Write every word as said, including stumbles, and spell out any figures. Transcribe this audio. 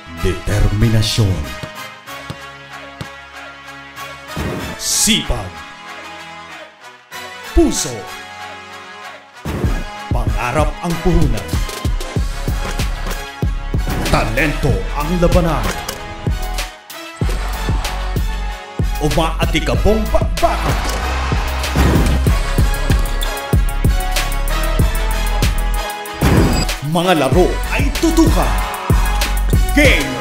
Determinasyon, sipag, puso, pangarap ang puhunan, talento ang labanan, umaatikabong bakbakan. Mga laro ay tutukan. Game